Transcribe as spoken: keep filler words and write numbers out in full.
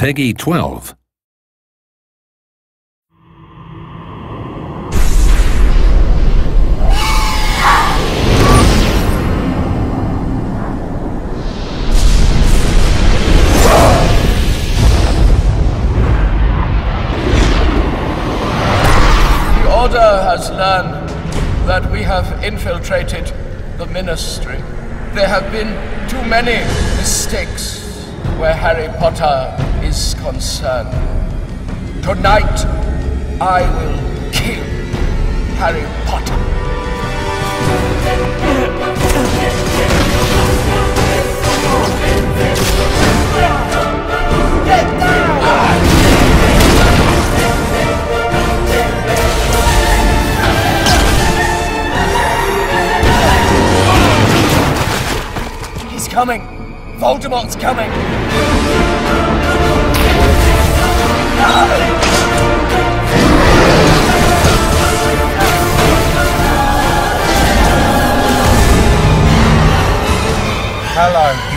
Peggy twelve. The Order has learned that we have infiltrated the Ministry. There have been too many mistakes where Harry Potter is concerned. Tonight, I will kill Harry Potter. Get down! He's coming! Voldemort's coming! Hello.